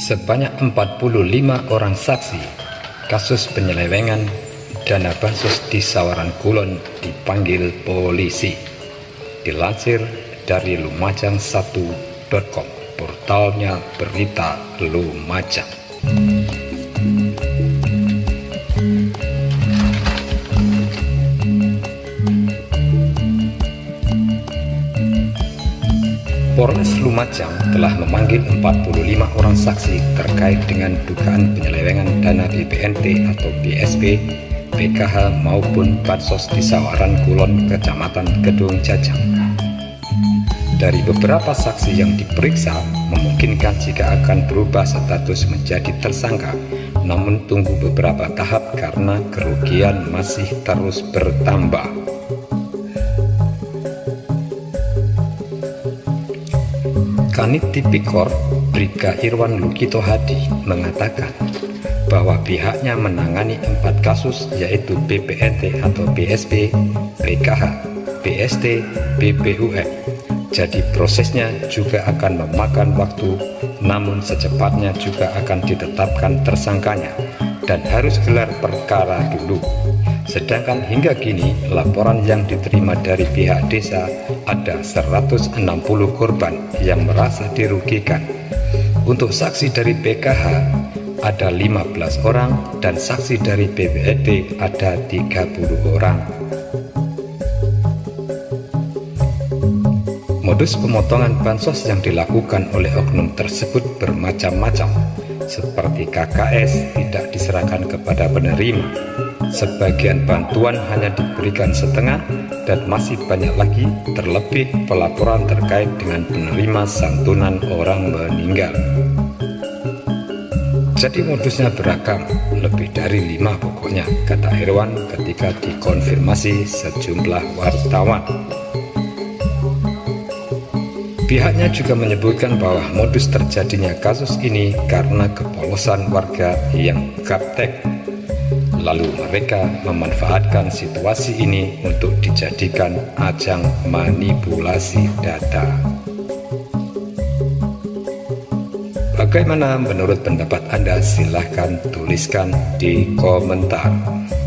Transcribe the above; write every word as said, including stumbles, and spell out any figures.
Sebanyak empat puluh lima orang saksi kasus penyelewengan dana bansos di Sawaran Kulon dipanggil polisi. Dilansir dari lumajang satu titik com, portalnya berita Lumajang. Polres Lumajang telah memanggil empat puluh lima orang saksi terkait dengan dugaan penyelewengan dana B P N T atau B S P, P K H maupun bansos di Sawaran Kulon, Kecamatan Kedung Jajang. Dari beberapa saksi yang diperiksa, memungkinkan jika akan berubah status menjadi tersangka, namun tunggu beberapa tahap karena kerugian masih terus bertambah. Kanit Tipikor Bribka Irwan Lukito Hadi mengatakan bahwa pihaknya menangani empat kasus, yaitu B P N T atau B S P, P K H, B S T, B P U M. Jadi prosesnya juga akan memakan waktu, namun secepatnya juga akan ditetapkan tersangkanya dan harus gelar perkara dulu. Sedangkan hingga kini laporan yang diterima dari pihak desa ada seratus enam puluh korban yang merasa dirugikan. Untuk saksi dari P K H ada lima belas orang dan saksi dari B P N T ada tiga puluh orang. Modus pemotongan bansos yang dilakukan oleh oknum tersebut bermacam-macam, seperti K K S tidak diserahkan kepada penerima, sebagian bantuan hanya diberikan setengah, dan masih banyak lagi, terlebih pelaporan terkait dengan penerima santunan orang meninggal. Jadi modusnya beragam, lebih dari lima pokoknya, kata Irwan ketika dikonfirmasi sejumlah wartawan. Pihaknya juga menyebutkan bahwa modus terjadinya kasus ini karena kepolosan warga yang gaptek. Lalu mereka memanfaatkan situasi ini untuk dijadikan ajang manipulasi data. Bagaimana menurut pendapat Anda? Silahkan tuliskan di komentar.